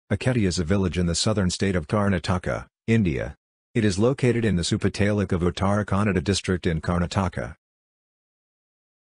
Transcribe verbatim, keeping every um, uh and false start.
Akheti is a village in the southern state of Karnataka, India. It is located in the Supa taluk of Uttara Kannada district in Karnataka.